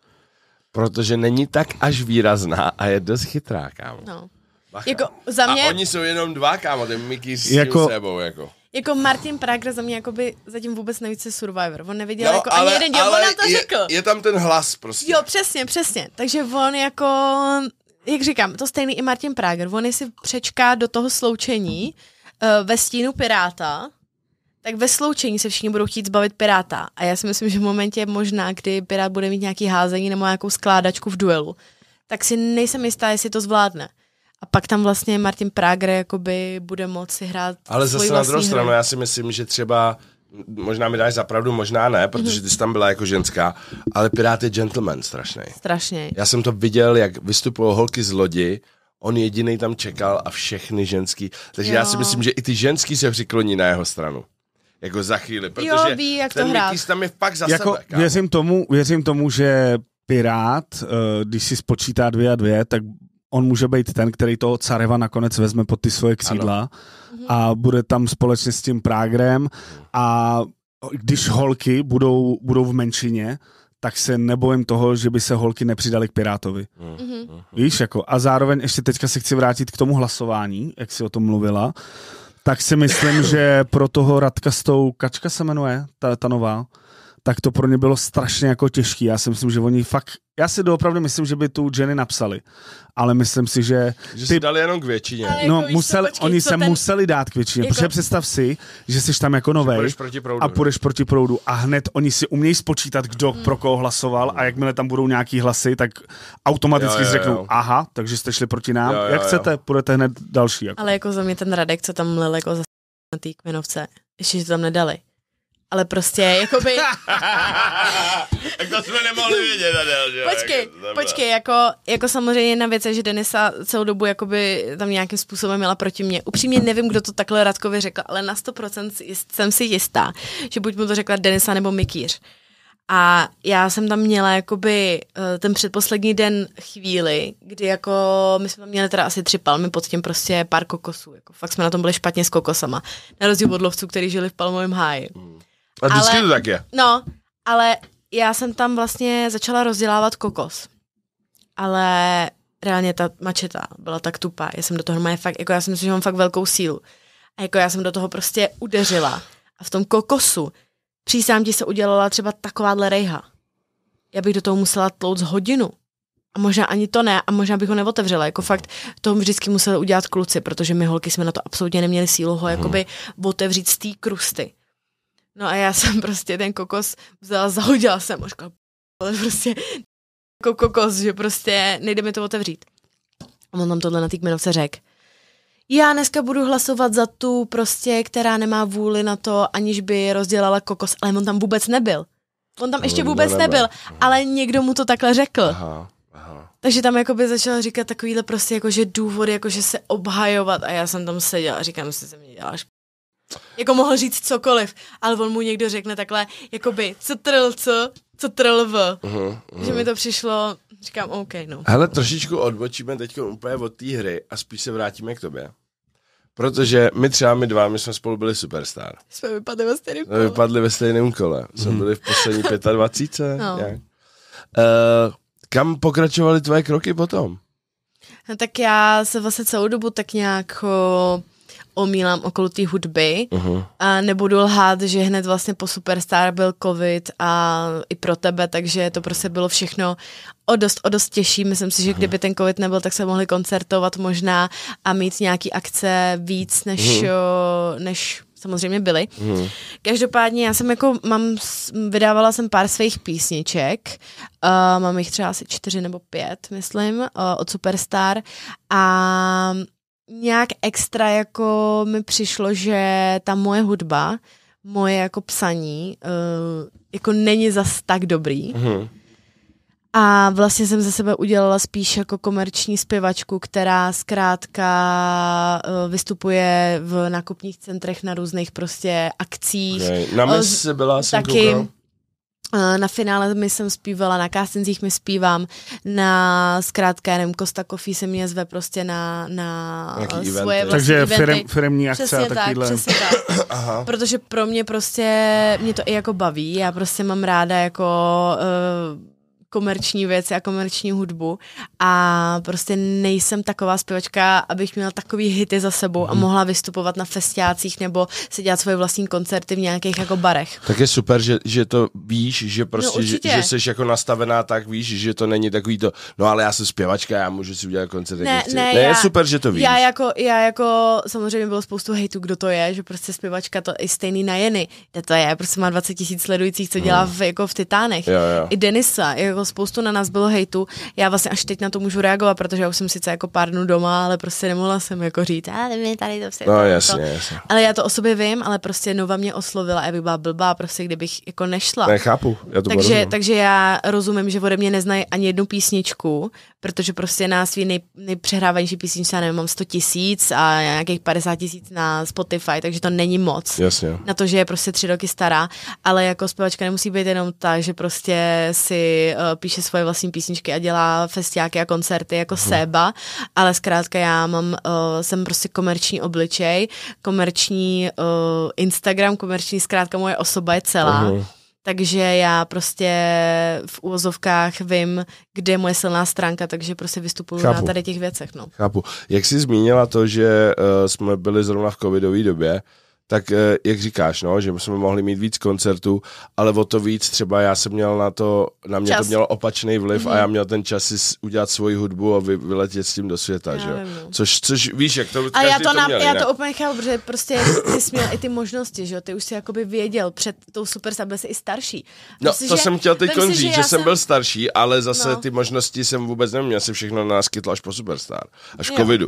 Protože není tak až výrazná a je dost chytrá, kámo. No. Bacha. Jako za mě... A oni jsou jenom dva, kámo, ten Miky s jako... sebou, jako. Jako Martin Prager za mě jakoby zatím vůbec nevíc je Survivor. On neviděl No, jako ale, ani jeden díl, on nám to je, řekl. Je tam ten hlas prostě. Jo, přesně, přesně. Takže on jako, jak říkám, to stejný i Martin Prager. On si přečká do toho sloučení uh, ve stínu Piráta, tak ve sloučení se všichni budou chtít zbavit Piráta. A já si myslím, že v momentě možná, kdy Pirát bude mít nějaký házení nebo nějakou skládačku v duelu, tak si nejsem jistá, jestli to zvládne. A pak tam vlastně Martin Prager jakoby bude moci hrát. Ale zase na druhou hru. stranu, já si myslím, že třeba, možná mi dáš za pravdu, možná ne, protože ty jsi tam byla jako ženská, ale Pirát je gentleman strašný. Strašně. Já jsem to viděl, jak vystupují holky z lodi, on jedinej tam čekal a všechny ženský. Takže jo. Já si myslím, že i ty ženský se přikloní na jeho stranu. Jako za chvíli, protože jo, ví, jak ten to hrát. Mikýs tam je fakt za jako sebe. Kámo. Věřím tomu, věřím tomu, že Pirát, když si spočítá dvě a dvě, tak on může být ten, který toho Careva nakonec vezme pod ty svoje křídla ano. a bude tam společně s tím Pragerem a když holky budou, budou v menšině, tak se nebojím toho, že by se holky nepřidaly k Pirátovi. Mm-hmm. Víš, jako a zároveň ještě teďka se chci vrátit k tomu hlasování, jak jsi o tom mluvila, tak si myslím, že pro toho Radka s tou, Kačka se jmenuje, ta, ta nová, tak to pro ně bylo strašně jako těžký. Já si myslím, že oni fakt, já si doopravdy myslím, že by tu Jenny napsali, ale myslím si, že... Že ty, si dali jenom k většině. No, jako museli, počkej, oni se ten... museli dát k většině, jako... protože představ si, že jsi tam jako novej půjdeš proti proudu, a půjdeš proti proudu a hned oni si umějí spočítat, kdo hmm. pro koho hlasoval a jakmile tam budou nějaký hlasy, tak automaticky jo, jo, jo. řeknou, aha, takže jste šli proti nám, Jo, jo, jak jo. chcete, půjdete hned další. Jako. Ale jako za mě ten Radek, co tam mlel jako za na té kmenovce, ještě, že to tam nedali. Ale prostě, jakoby... Tak to jsme nemohli vědět, Adel, že? Počkej, počkej, jako, jako samozřejmě jedna věc je, že Denisa celou dobu jakoby tam nějakým způsobem měla proti mně. Upřímně nevím, kdo to takhle Radkovi řekl, ale na sto procent jsem si jistá, že buď mu to řekla Denisa nebo Mikýř. A já jsem tam měla jakoby ten předposlední den chvíli, kdy jako my jsme tam měli teda asi tři palmy, pod tím prostě pár kokosů. Jako fakt jsme na tom byli špatně s kokosama. Na rozdíl od lovců, kteří žili v palmovém háji. A vždycky ale, to tak je. No, ale já jsem tam vlastně začala rozdělávat kokos. Ale reálně ta mačeta byla tak tupá. Já jsem do toho normálně fakt, jako já jsem si, že mám fakt velkou sílu. A jako já jsem do toho prostě udeřila. A v tom kokosu přísám ti se udělala třeba takováhle rejha. Já bych do toho musela tlouct hodinu. A možná ani to ne, a možná bych ho neotevřela. Jako fakt to vždycky museli udělat kluci, protože my holky jsme na to absolutně neměli sílu ho jakoby otevřít z té krusty. No a já jsem prostě ten kokos vzala, zahodila jsem a říkala, ale prostě jako kokos, že prostě nejde mi to otevřít. A on tam tohle na té kmenovce řekl. Já dneska budu hlasovat za tu prostě, která nemá vůli na to, aniž by rozdělala kokos, ale on tam vůbec nebyl. On tam ještě vůbec nebyl, ale někdo mu to takhle řekl. Aha, aha. Takže tam jakoby začal říkat takovýhle prostě jakože důvody, jakože se obhajovat a já jsem tam seděla a říkám si, že mě děláš. Jako mohl říct cokoliv, ale on mu někdo řekne takhle, jakoby, co trl, co, co trl v. Uh-huh, uh-huh. Že mi to přišlo, říkám, OK, no. Hele, trošičku odbočíme teď úplně od té hry a spíš se vrátíme k tobě. Protože my třeba, my dva, my jsme spolu byli Superstar. Jsme vypadli ve stejném kole. Jsme vypadli ve stejném kole. Jsme mm. byli v poslední dvacet pět. No. Uh, kam pokračovaly tvoje kroky potom? No, tak já se vlastně celou dobu tak nějak o, omílám okolo té hudby. Uh-huh. A nebudu lhát, že hned vlastně po Superstar byl covid a i pro tebe, takže to prostě bylo všechno o dost, o dost těžší. Myslím si, že kdyby ten covid nebyl, tak se mohli koncertovat možná a mít nějaký akce víc, než, uh-huh. o, než samozřejmě byly. Uh-huh. Každopádně já jsem jako, mám, vydávala jsem pár svých písniček, uh, mám jich třeba asi čtyři nebo pět, myslím, uh, od Superstar a nějak extra jako mi přišlo, že ta moje hudba, moje jako psaní, uh, jako není zas tak dobrý. Uh-huh. A vlastně jsem ze sebe udělala spíš jako komerční zpěvačku, která zkrátka uh, vystupuje v nákupních centrech na různých prostě akcích. Okay. Na mis uh, byla jsem taky. Koukal. Na finále mi jsem zpívala, na castingzích mi zpívám, na zkrátka, nevím, Costa Coffee se mě zve prostě na, na svoje vlastní Takže eventy. firm, firmní akce přesně a takovýhle. Tak, přesně tak. Aha. Protože pro mě prostě, mě to i jako baví, já prostě mám ráda jako uh, komerční věci a komerční hudbu a prostě nejsem taková zpěvačka, abych měla takový hity za sebou a mohla vystupovat na festiácích nebo si dělat svoje vlastní koncerty v nějakých jako barech. Tak je super, že, že to víš, že prostě, no, že, že jsi jako nastavená tak, víš, že to není takový to, no ale já jsem zpěvačka, já můžu si udělat koncert. Ne, ne, ne, ne já, je super, že to víš. Já jako, já jako, samozřejmě bylo spoustu hejtů, kdo to je, že prostě zpěvačka to i stejný na Jeny, kde to je, prostě má dvacet tisíc sledujících, co dělá v, jako v Titánech. Jo, jo. I Denisa, jako spoustu na nás bylo hejtu. Já vlastně až teď na to můžu reagovat, protože já už jsem sice jako pár dnů doma, ale prostě nemohla jsem jako říct, ale my tady to vše. No jasně, jasně. Ale já to o sobě vím, ale prostě Nova mě oslovila a já bych byla blbá, prostě kdybych jako nešla. Nechápu, já to takže, takže já rozumím, že ode mě neznají ani jednu písničku, protože prostě na svý nej, nejpřehrávanější písničce, nevím, mám sto tisíc a nějakých padesát tisíc na Spotify, takže to není moc. Jasně. Na to, že je prostě tři roky stará, ale jako zpěvačka nemusí být jenom ta, že prostě si uh, píše svoje vlastní písničky a dělá festiáky a koncerty jako hmm. Seba, ale zkrátka já mám, uh, jsem prostě komerční obličej, komerční uh, Instagram, komerční zkrátka moje osoba je celá. Hmm. Takže já prostě v úvozovkách vím, kde je moje silná stránka, takže prostě vystupuju Chápu. na tady těch věcech. No. Chápu. Jak jsi zmínila to, že uh, jsme byli zrovna v covidové době, tak jak říkáš, no, že jsme mohli mít víc koncertů, ale o to víc třeba já jsem měl na to, na mě čas. To mělo opačný vliv mm-hmm. a já měl ten čas si udělat svoji hudbu a vy, vyletět s tím do světa, já že jo. Což, což víš, jak to a já to, to nám, měl, já to úplně chápu, protože prostě ty jsi měl i ty možnosti, že jo, ty už si jakoby věděl před tou Superstar, byl jsi i starší. No, Myslím, to že, jsem chtěl teď říct, že, že jsem jsem byl starší, ale zase no. ty možnosti jsem vůbec neměl, já si všechno naskytl až po Superstar, až jo. covidu.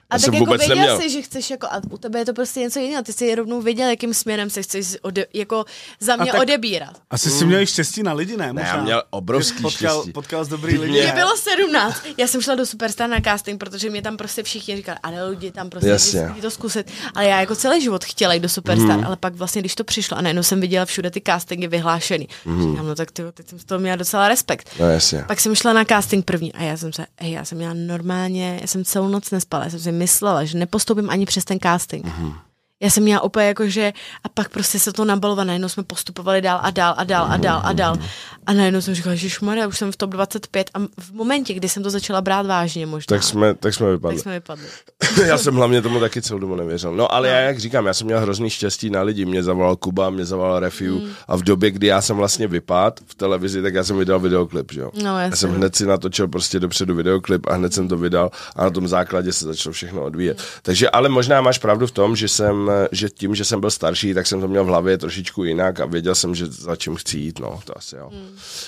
A tak jako věděl neměl. jsi, že chceš jako, a u tebe je to prostě něco jiného, ty jsi rovnou věděl, jakým směrem se chceš ode, jako za mě tak odebírat. Asi mm. jsi měl štěstí na lidi, ne? Ne, já měl obrovský potkal, štěstí. Potkal z dobrý lidi. Mě bylo sedmnáct, já jsem šla do Superstar na casting, protože mě tam prostě všichni říkali, ale lidi tam prostě chtějí to zkusit. Ale já jako celý život chtěla jít do Superstar, mm. ale pak vlastně, když to přišlo a najednou jsem viděla všude ty castingy vyhlášený. Mm. Říkám, no tak ty, teď jsem z toho měla docela respekt. No, jasně. Pak jsem šla na casting první a já jsem se, ej, já jsem měla normálně, já jsem celou noc nespala, já jsem si myslela, že nepostoupím ani přes ten casting. Mm. Já jsem měla úplně jako, že a pak prostě se to nabalovalo, najednou jsme postupovali dál a dál a dál a dál a dál. A najednou jsem říkala, ježišmarja, už jsem v top dvacet pět a v momentě, kdy jsem to začala brát vážně možná. Tak jsme, tak jsme vypadli. Tak jsme vypadli. Já jsem hlavně tomu taky celou dobu nevěřil. No ale no. já, jak říkám, já jsem měl hrozný štěstí na lidi. Mě zavolal Kuba, mě zavolal Refiu mm. a v době, kdy já jsem vlastně vypadl v televizi, tak já jsem vydal videoklip, že jo. No, já jsem hned si natočil prostě dopředu videoklip a hned jsem to vydal a na tom základě se začalo všechno odvíjet. Mm. Takže ale možná máš pravdu v tom, že jsem, že tím, že jsem byl starší, tak jsem to měl v hlavě trošičku jinak a věděl jsem, že za čím chci jít, no, to asi jo. Mm.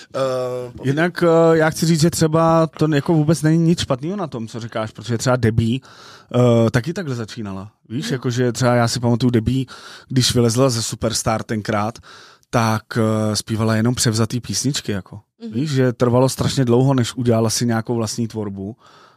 Uh, Jinak uh, já chci říct, že třeba to jako vůbec není nic špatného na tom, co říkáš, protože třeba Debbie uh, taky takhle začínala. Víš, mm. jakože třeba já si pamatuju Debbie, když vylezla ze Superstar tenkrát, tak uh, zpívala jenom převzatý písničky, jako. Mm. Víš, že trvalo strašně dlouho, než udělala si nějakou vlastní tvorbu.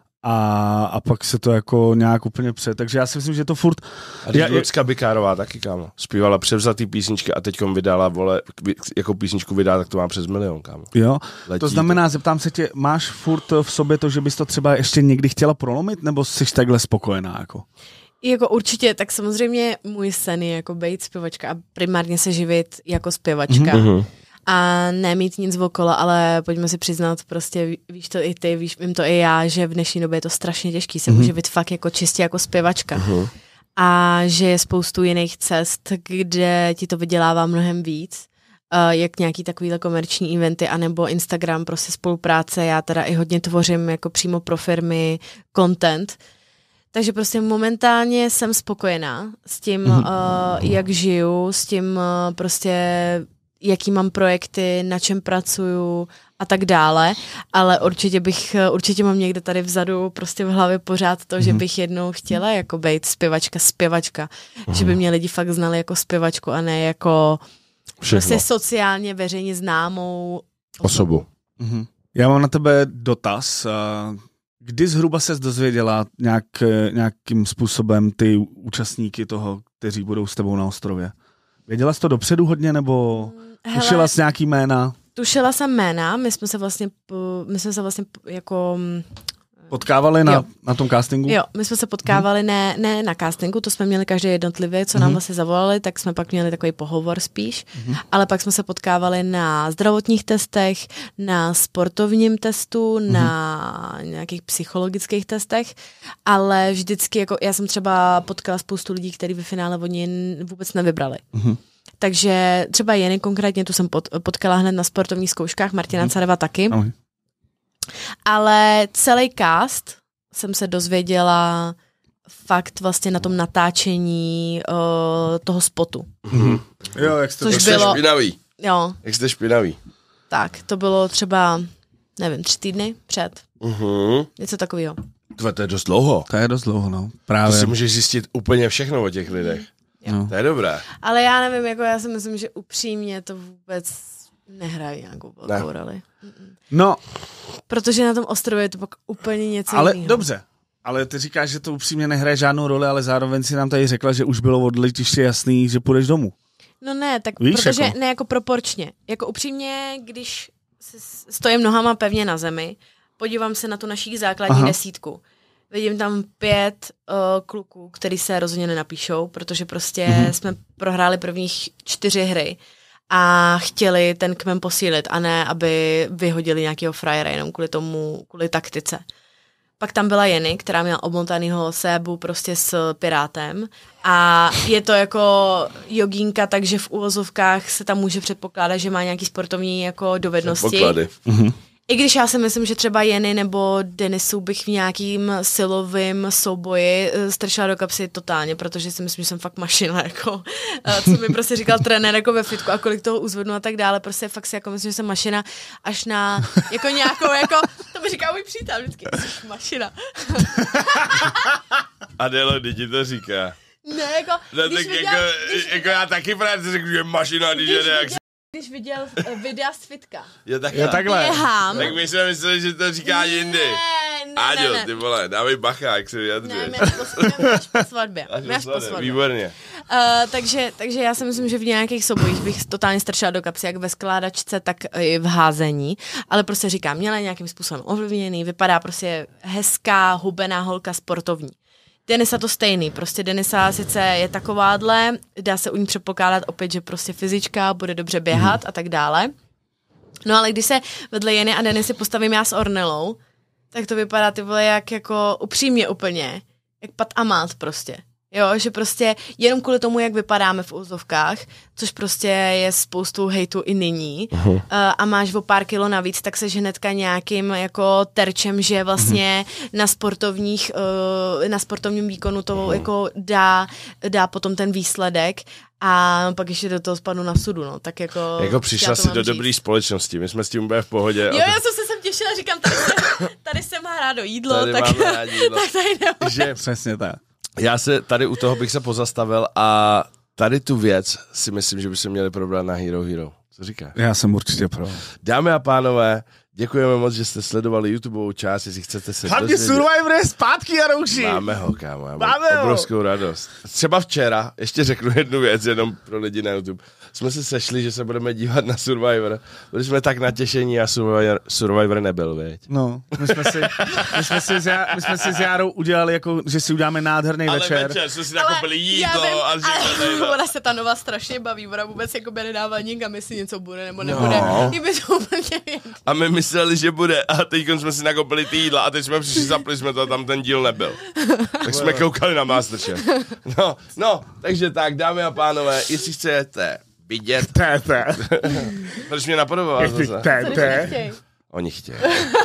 A, a pak se to jako nějak úplně před, takže já si myslím, že to furt... A Lucka Bikárová taky, kámo, zpívala převzatý písničky a teďkom vydala, vole, jako písničku vydá, tak to má přes milion, kámo. Jo, Letí to znamená, to. Zeptám se tě, máš furt v sobě to, že bys to třeba ještě někdy chtěla prolomit, nebo jsi takhle spokojená, jako? Jako určitě, tak samozřejmě můj sen je jako být zpěvačka a primárně se živit jako zpěvačka. Mm-hmm. A nemít nic okolo, ale pojďme si přiznat, prostě víš to i ty, víš, vím to i já, že v dnešní době je to strašně těžký se mm-hmm. uživit fakt jako čistě jako zpěvačka. Mm-hmm. A že je spoustu jiných cest, kde ti to vydělává mnohem víc, uh, jak nějaký takovýhle komerční eventy, anebo Instagram, prostě spolupráce, já teda i hodně tvořím jako přímo pro firmy content, takže prostě momentálně jsem spokojená s tím, mm-hmm. uh, jak žiju, s tím uh, prostě jaký mám projekty, na čem pracuju a tak dále, ale určitě bych, určitě mám někde tady vzadu prostě v hlavě pořád to, mm. že bych jednou chtěla jako být zpěvačka, zpěvačka, mm. že by mě lidi fakt znali jako zpěvačku a ne jako Všechno. prostě sociálně veřejně známou osobu. osobu. Mm. Já mám na tebe dotaz. Kdy zhruba ses dozvěděla nějak, nějakým způsobem ty účastníky toho, kteří budou s tebou na ostrově? Věděla jsi to dopředu hodně, nebo Hele, tušila jsi nějaký jména? Tušila jsem jména, my jsme se vlastně, my jsme se vlastně jako... Potkávali na, na tom castingu? Jo, my jsme se potkávali hmm. ne, ne na castingu, to jsme měli každý jednotlivě, co nám hmm. vlastně zavolali, tak jsme pak měli takový pohovor spíš, hmm. ale pak jsme se potkávali na zdravotních testech, na sportovním testu, hmm. na nějakých psychologických testech, ale vždycky, jako já jsem třeba potkala spoustu lidí, kteří ve finále oni vůbec nevybrali. Hmm. Takže třeba Jeny konkrétně, tu jsem pot, potkala hned na sportovních zkouškách, Martina hmm. Careva taky. Hmm. Ale celý cast jsem se dozvěděla fakt vlastně na tom natáčení uh, toho spotu. Mm-hmm. Jo, jak jste, Což jak bylo, jste špinavý. Jo. Jak jste špinavý. Tak, to bylo třeba, nevím, tři týdny před. Mm-hmm. Něco takového. To, to je dost dlouho. To je dost dlouho, no. Právě. To si můžeš zjistit úplně všechno o těch lidech. No. To je dobré. Ale já nevím, jako já si myslím, že upřímně to vůbec nehrají nějakou velkou ne. roli. No. Protože na tom ostrově je to pak úplně něco ale jiného. Dobře, ale ty říkáš, že to upřímně nehraje žádnou roli, ale zároveň si nám tady řekla, že už bylo od letiště jasný, že půjdeš domů. No ne, tak Víš, protože jako? ne jako proporčně. Jako upřímně, když stojím nohama pevně na zemi, podívám se na tu naší základní Aha. desítku. Vidím tam pět uh, kluků, který se rozhodně nenapíšou, protože prostě mm-hmm. jsme prohráli prvních čtyři hry a chtěli ten kmen posílit a ne, aby vyhodili nějakého frajera jenom kvůli tomu, kvůli taktice. Pak tam byla Jeny, která měla obmotanýho sébu prostě s pirátem a je to jako jogínka, takže v uvozovkách se tam může předpokládat, že má nějaký sportovní jako dovednosti. Předpoklady. Mhm. I když já si myslím, že třeba Jeny nebo Denisu bych v nějakým silovým souboji strčila do kapsy totálně, protože si myslím, že jsem fakt mašina, jako, co mi prostě říkal trenér jako ve fitku a kolik toho uzvednu a tak dále, prostě fakt si jako myslím, že jsem mašina až na jako nějakou, jako, to mi říká můj přítel vždycky, jsi mašina. Adélo, kdy ti to říká? Ne, jako, no, když tak viděl, jako, když jako já taky právě řekl, že mašina, když jede, jak si... Když viděl uh, videa z fitka. Je takhle. Je takhle. Běhám. Tak my jsme mysleli, že to říká jindy. Ne, ne, Áďo, ne, ne. ty vole, dávej bacha, jak se Ne, vyjadřuješ. my až po, my až po svatbě. My až po svatbě. Výborně. Uh, takže, takže já si myslím, že v nějakých soubojích bych totálně strčila do kapsy, jak ve skládačce, tak i v házení. Ale prostě říkám, měla nějakým způsobem ovlivněný, vypadá prostě hezká, hubená holka sportovní. Denisa to stejný, prostě Denisa sice je takováhle, dá se u ní předpokládat opět, že prostě fyzička, bude dobře běhat mm. a tak dále. No ale když se vedle Jeny a Denisy postavím já s Ornelou, tak to vypadá ty vole jak jako upřímně úplně, jak Pat a Mat prostě. Jo, že prostě jenom kvůli tomu, jak vypadáme v úzovkách, což prostě je spoustu hejtu i nyní, uh-huh. uh, a máš o pár kilo navíc, tak seš hnedka nějakým jako terčem, že vlastně uh-huh. na sportovních, uh, na sportovním výkonu to uh-huh. jako dá, dá potom ten výsledek a pak ještě do toho spadnu na sudu, no, tak jako... Jako přišla si do říct. dobré společnosti, my jsme s tím úplně v pohodě. Jo, to... já jsem se sem těšila, říkám, tady jsem, tady jsem rádo jídlo, tady tak, jídlo. tak tady nebudem. Že přesně tak. Já se tady u toho bych se pozastavil a tady tu věc si myslím, že by se měli probrat na Hero Hero. Co říkáš? Já jsem určitě pro. Dámy a pánové, děkujeme moc, že jste sledovali YouTubeovou část, jestli chcete se Hlavně dozvědět. Survivor je zpátky, Jarouši. Máme ho, kámo, já mám Máme ho. obrovskou radost. Třeba včera, ještě řeknu jednu věc, jenom pro lidi na YouTube, jsme se sešli, že se budeme dívat na Survivor. Byli jsme tak natěšení a Survivor, Survivor nebyl, veď. No, my jsme si, my jsme si, s, Já, my jsme si s Járou udělali, jako, že si uděláme nádherný Ale večer. večer jsme si nakopili jídlo já vím, a říkali, ale ona se ta nová strašně baví, ona vůbec jako by nedává nikam, jestli něco bude nebo No. nebude. Jí by to úplně jedno. A my mysleli, že bude a teď jsme si nakopili ty jídla a teď jsme přišli, zapli jsme to a tam ten díl nebyl. Tak jsme koukali na Masterchef. No, no, takže tak, dámy a pánové, jestli chcete vidět... Té, té. Proč mě napodobovat zase? Té, té. Oni chtějí.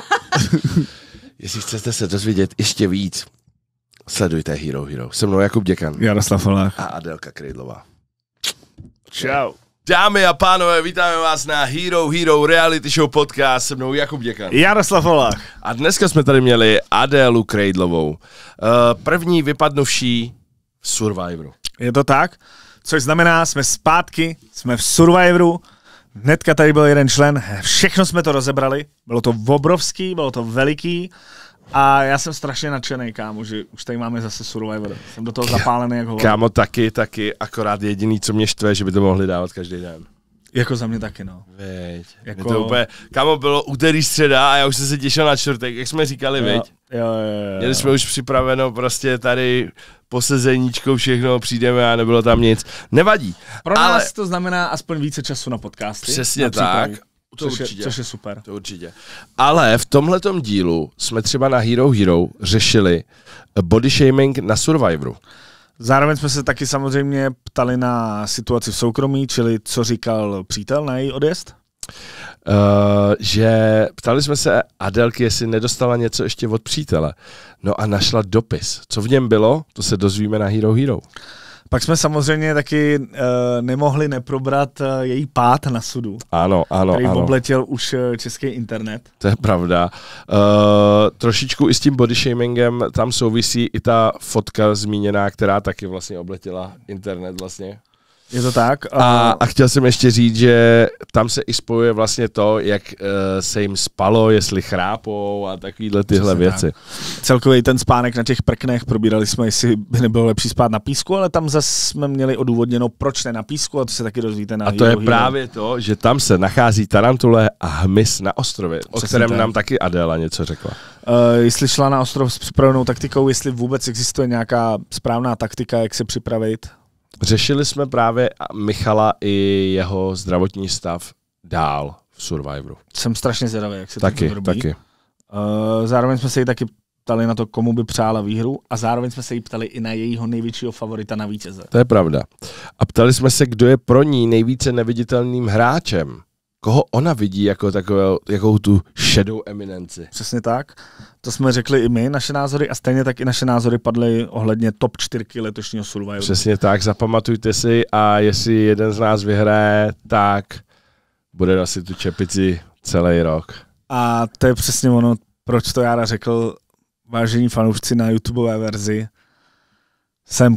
Jestli chcete se dozvědět ještě víc, sledujte Hero Hero. Se mnou Jakub Děkan. Jaroslav Holák. A Adélka Krejdlová. Čau. Dámy a pánové, vítáme vás na Hero Hero reality show podcast, se mnou Jakub Děkan. Jaroslav Holák. A dneska jsme tady měli Adélu Krejdlovou. Uh, první vypadnuvší v Survivoru. Je to tak? Což znamená, jsme zpátky, jsme v Survivoru, hnedka tady byl jeden člen, všechno jsme to rozebrali, bylo to obrovský, bylo to veliký a já jsem strašně nadšený, kámo, že už tady máme zase Survivor. Jsem do toho zapálený jak hovor. Kámo, taky, taky, akorát jediný, co mě štve, že by to mohli dávat každý den. Jako za mě taky, no. Veď, jako... to úplně, kámo, bylo úterý, středa a já už jsem se těšil na čtvrtek, jak jsme říkali, jo, veď? Jo, jo, jo, jo. Měli jsme už připraveno prostě tady posezeníčkou všechno, přijdeme a nebylo tam nic. Nevadí. Pro ale... nás to znamená aspoň více času na podcasty. Přesně na tak. To což, určitě. Je, což je super. To určitě. Ale v tomhletom dílu jsme třeba na Hero Hero řešili body shaming na Survivoru. Zároveň jsme se taky samozřejmě ptali na situaci v soukromí, čili co říkal přítel na její odjezd? Uh, že ptali jsme se Adélky, jestli nedostala něco ještě od přítele. No a našla dopis. Co v něm bylo, to se dozvíme na Hero Hero. Pak jsme samozřejmě taky uh, nemohli neprobrat uh, její pád na sudu. Ano, ano, který ano. obletěl už uh, český internet. To je pravda. Uh, trošičku i s tím body shamingem tam souvisí i ta fotka zmíněná, která taky vlastně obletěla internet vlastně. Je to tak? A, a chtěl jsem ještě říct, že tam se i spojuje vlastně to, jak uh, se jim spalo, jestli chrápou a takovýhle tyhle Přesně věci. Tak. Celkový ten spánek na těch prknech, probírali jsme, jestli by nebylo lepší spát na písku, ale tam zase jsme měli odůvodněno, proč ne na písku, a to se taky dozvíte na A to Hero je Hero. právě to, že tam se nachází tarantule a hmyz na ostrově, o Přesně kterém tak. nám taky Adéla něco řekla. Uh, jestli šla na ostrov s připravenou taktikou, jestli vůbec existuje nějaká správná taktika, jak se připravit. Řešili jsme právě Michala i jeho zdravotní stav dál v Survivoru. Jsem strašně zvědavý, jak se Taky, to vyrobí. taky. Uh, zároveň jsme se jí taky ptali na to, komu by přála výhru, a zároveň jsme se jí ptali i na jejího největšího favorita na vítěze. To je pravda. A ptali jsme se, kdo je pro ní nejvíce neviditelným hráčem. Koho ona vidí jako takovou, jakou tu šedou eminenci. Přesně tak. To jsme řekli i my, naše názory, a stejně tak i naše názory padly ohledně top čtyřky letošního Survivoru. Přesně tak, zapamatujte si, a jestli jeden z nás vyhraje, tak bude asi tu čepici celý rok. A to je přesně ono, proč to Jára řekl, vážení fanoušci na YouTubeové verzi. Jsem.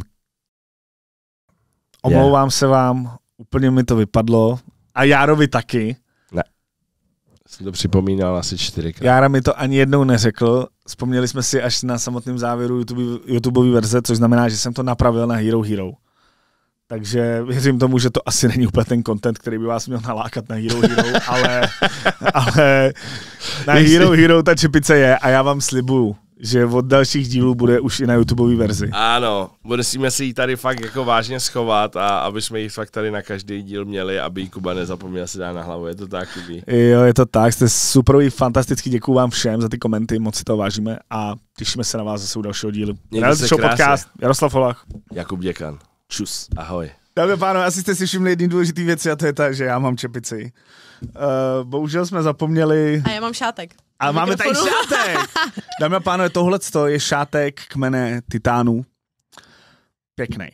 Omlouvám yeah. se vám, úplně mi to vypadlo. A Járovi taky. Ne. Jsem to připomínal asi čtyřikrát. Jára mi to ani jednou neřekl. Vzpomněli jsme si až na samotném závěru YouTube, YouTubeové verze, což znamená, že jsem to napravil na Hero Hero. Takže věřím tomu, že to asi není úplně ten content, který by vás měl nalákat na Hero Hero, ale, ale na Hero Hero ta čepice je a já vám slibuju, že od dalších dílů bude už i na YouTubeové verzi. Ano, musíme si ji tady fakt jako vážně schovat a aby jsme ji fakt tady na každý díl měli, aby ji Kuba nezapomněl si dát na hlavu, je to tak, Kubí? Jo, je to tak, jste super, fantasticky, děkuju vám všem za ty komenty, moc si to vážíme a těšíme se na vás zase u dalšího dílu. Reality Show podcast, Jaroslav Holach. Jakub Děkan. Čus. Ahoj. Dámy a pánové, asi jste si všimli jedný důležitý věci a to je ta, že já mám čepici. Uh, bohužel jsme zapomněli... A já mám šátek. A máme tady šátek! Dámy a pánové, tohleto je šátek kmene Titánů. Pěknej.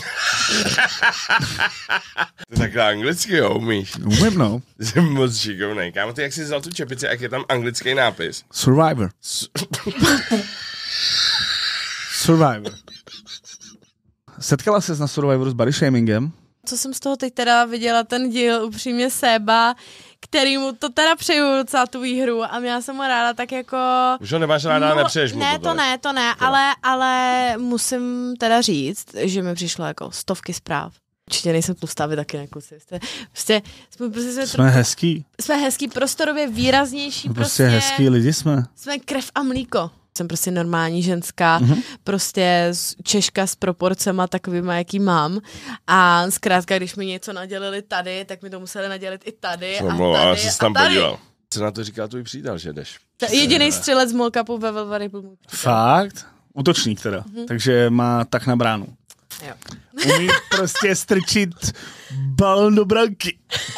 Ty takhle anglicky jo, umíš. Umím, no. Jsem moc šikovnej. Kámo, ty jak jsi vzal tu čepici, jak je tam anglický nápis? Survivor. Survivor. Setkala ses na Survivoru s body shamingem? Co jsem z toho teď teda viděla, ten díl, upřímně Séba, který mu to teda přeju docela tu výhru a měla jsem ho ráda tak jako... Už ho nemáš ráda, no, nepřeješ mu ne, to. to ne, to ne, to ale, ale musím teda říct, že mi přišlo jako stovky zpráv. Určitě nejsem tlustá, vy taky ne, kluci. Jste, prostě, jsme, prostě jsme, jsme trochu, hezký. Jsme hezký, prostorově výraznější. Prostě, prostě hezký lidi jsme. Jsme krev a mlíko. Jsem prostě normální ženská, mm-hmm. prostě Češka s proporcema takovýma, jaký mám. A zkrátka, když mi něco nadělili tady, tak mi to museli nadělit i tady a Mluv, tady ale jsi tam a tady. podíval. Co na to říká tvůj přítel, že jdeš? Jediný střelec z Molkapu ve Velvary byl můj přítel. Fakt? Útočník teda. Mm-hmm. Takže má tak na bránu. Jo. Umí prostě strčit balon do branky.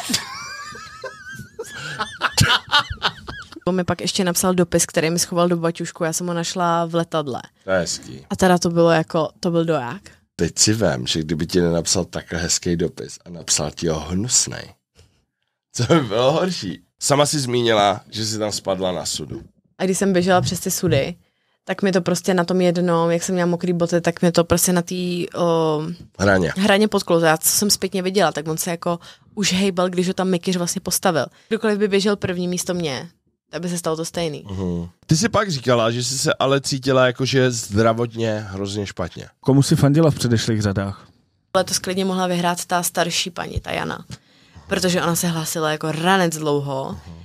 On mi pak ještě napsal dopis, který mi schoval do baťušku, já jsem ho našla v letadle. To je hezký. A teda to bylo jako, to byl doják. Teď si vem, že kdyby ti nenapsal takhle hezký dopis a napsal ti ho hnusnej, co by bylo horší? Sama si zmínila, že jsi tam spadla na sudu. A když jsem běžela přes ty sudy, tak mi to prostě na tom jednom, jak jsem měla mokrý boty, tak mi to prostě na té hraně. hraně podklouzlo. Já co jsem zpětně viděla, tak on se jako už hejbal, když ho tam Mikyř vlastně postavil. Kdokoliv by běžel první místo mě, aby se stalo to stejný. Uhum. Ty jsi pak říkala, že jsi se ale cítila jakože zdravotně hrozně špatně. Komu si fandila v předešlých řadách? Ale to sklidně mohla vyhrát ta starší paní, ta Jana. Protože ona se hlásila jako ranec dlouho. Uhum.